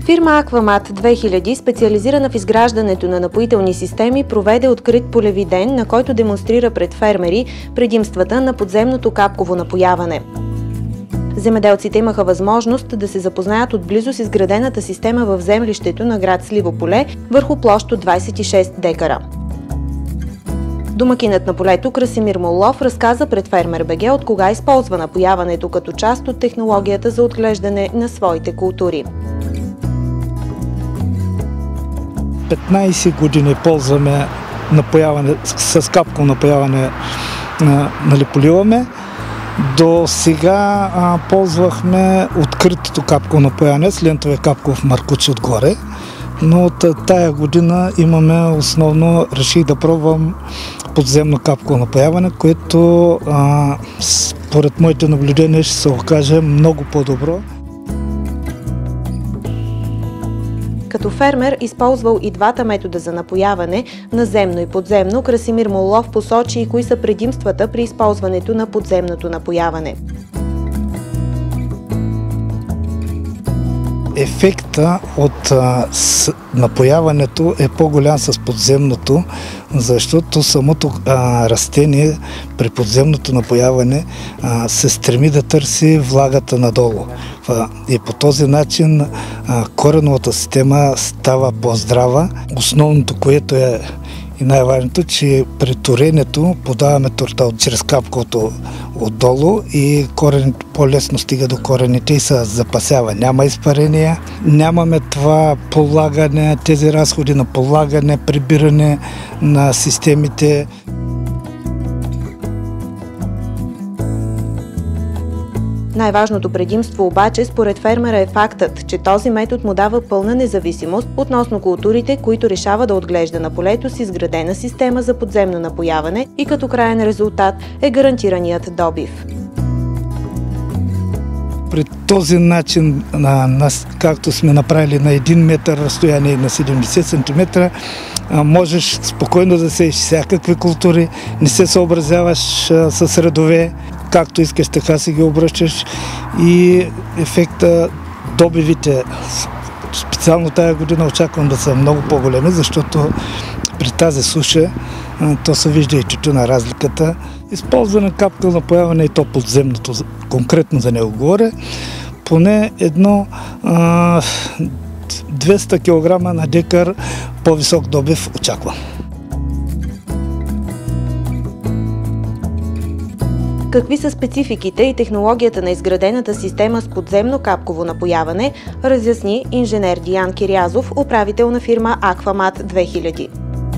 Фирма Аквамат 2000, специализирана в изграждането на напоителни системи, проведе открит полеви ден, на който демонстрира пред фермери предимствата на подземното капково напояване. Земеделците имаха възможност да се запознаят отблизо с изградената система в землището на град Сливо поле върху площ от 26 декара. Домакинът на полето Красимир Моллов разказа пред Фермер БГ от кога използва напояването като част от технологията за отглеждане на своите култури. 15 години ползваме напояване, с капково напояване, поливаме. До сега ползвахме откритото капково напояване с лентове капков маркучи отгоре, но от тая година имаме основно, реших да пробвам подземно капково напояване, което според моите наблюдения ще се окаже много по-добро. Като фермер, използвал и двата метода за напояване, наземно и подземно, Красимир Моллов посочи и кои са предимствата при използването на подземното напояване. Ефекта от напояването е по-голям с подземното, защото самото растение при подземното напояване се стреми да търси влагата надолу. И по този начин кореновата система става по-здрава. Основното, което е и най-важното, че при торенето подаваме торта чрез капковото отдолу и корените по-лесно стига до корените и се запасява. Няма изпарения, нямаме това полагане, тези разходи на полагане, прибиране на системите. Най-важното предимство обаче според фермера е фактът, че този метод му дава пълна независимост относно културите, които решава да отглежда на полето с изградена система за подземно напояване и като краен резултат е гарантираният добив. При този начин, както сме направили на 1 метър разстояние на 70 см, можеш спокойно да сееш всякакви култури, не се съобразяваш с редове, както искаш, така си ги обръщаш и ефекта, добивите, специално тая година очаквам да са много по-големи, защото при тази суша то се вижда и чутюна разликата. Използване капково напояване и то подземното, конкретно за него говоря, поне 200 кг на декар по-висок добив очаквам. Какви са спецификите и технологията на изградената система с подземно капково напояване, разясни инженер Диан Кирязов, управител на фирма Аквамат 2000.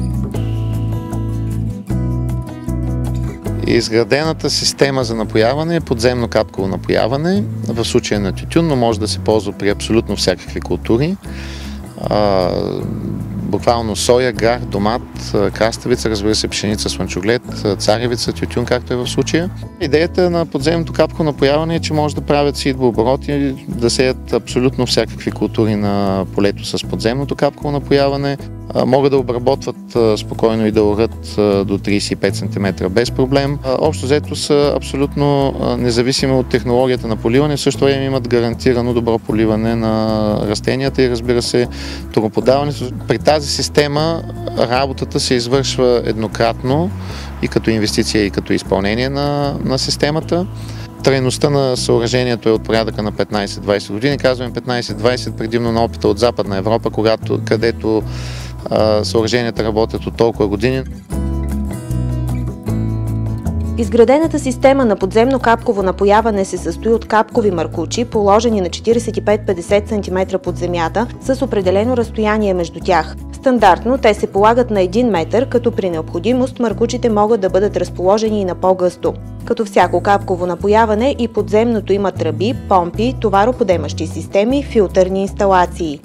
Изградената система за напояване е подземно капково напояване, в случая на тютюн, но може да се ползва при абсолютно всякакви култури. Буквално соя, грах, домат, краставица, разбира се, пшеница, слънчоглед, царевица, тютюн, както е в случая. Идеята на подземното капково напояване е, че може да правят сидбообороти, да сеят абсолютно всякакви култури на полето с подземното капково напояване. Могат да обработват спокойно и да орат до 35 см без проблем. Общо взето са абсолютно независими от технологията на поливане, в същото време имат гарантирано добро поливане на растенията и, разбира се, тороподаването. При тази система работата се извършва еднократно и като инвестиция, и като изпълнение на системата. Трайността на съоръжението е от порядъка на 15-20 години. Казваме 15-20 предимно на опита от Западна Европа, където съоръженията работят от толкова години. Изградената система на подземно капково напояване се състои от капкови маркучи, положени на 45-50 см под земята, с определено разстояние между тях. Стандартно те се полагат на 1 метър, като при необходимост маркучите могат да бъдат разположени и на по-гъсто. Като всяко капково напояване и подземното има тръби, помпи, товароподемащи системи, филтърни инсталации.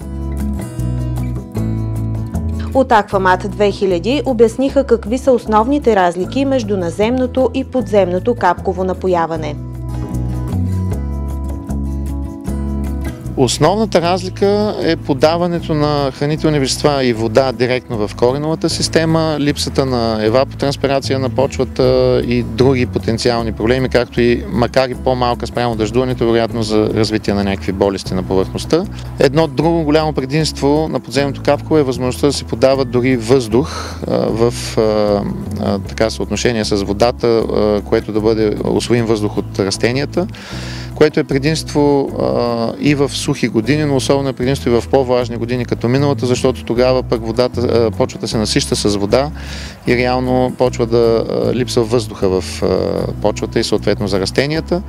От Аквамат 2000 обясниха какви са основните разлики между наземното и подземното капково напояване. Основната разлика е подаването на хранителни вещества и вода директно в кореновата система, липсата на евапотранспирация на почвата и други потенциални проблеми, както и макар и по-малка спрямо дъждуването, вероятно за развитие на някакви болести на повърхността. Едно друго голямо предимство на подземното капково е възможността да се подава дори въздух в съотношение с водата, което да бъде усвоим въздух от растенията, което е предимство и в сухи години, но особено е предимство и в по-влажни години като миналата, защото тогава пък почвата се насища с вода и реално почва да липсва въздуха в почвата и съответно за растенията.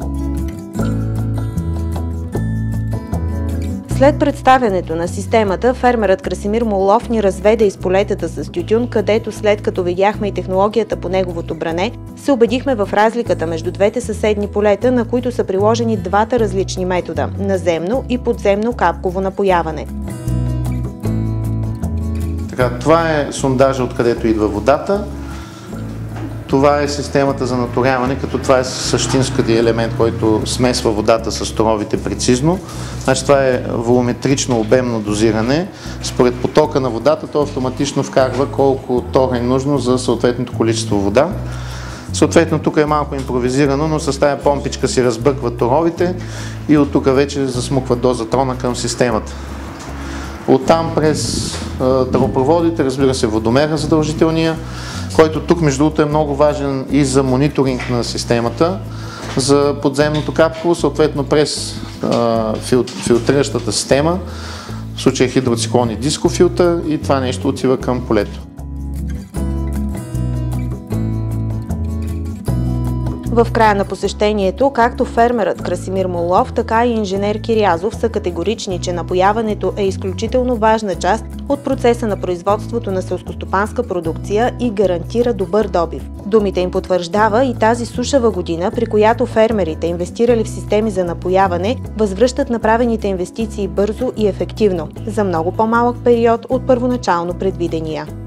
След представянето на системата, фермерът Красимир Моллов ни разведе из полетата с тютюн, където след като видяхме и технологията по неговото бране, се убедихме в разликата между двете съседни полета, на които са приложени двата различни метода – наземно и подземно капково напояване. Това е сондажа, откъдето идва водата. Това е системата за наторяване, като това е същинският елемент, който смесва водата с торовите прецизно. Значи това е волуметрично обемно дозиране. Според потока на водата то автоматично вкарва колко тора е нужно за съответното количество вода. Съответно тук е малко импровизирано, но с тая помпичка си разбърква торовите и от тук вече засмуква дозатрона към системата. Оттам през тръбопроводите, разбира се, водомера задължителния, който тук между другото е много важен и за мониторинг на системата, за подземното капково, съответно през филтриращата система, в случая хидроциклон и дискофилтър, и това нещо отива към полето. В края на посещението, както фермерът Красимир Моллов, така и инженер Кирязов са категорични, че напояването е изключително важна част от процеса на производството на селскостопанска продукция и гарантира добър добив. Думите им потвърждава и тази сушава година, при която фермерите, инвестирали в системи за напояване, възвръщат направените инвестиции бързо и ефективно, за много по-малък период от първоначално предвидения.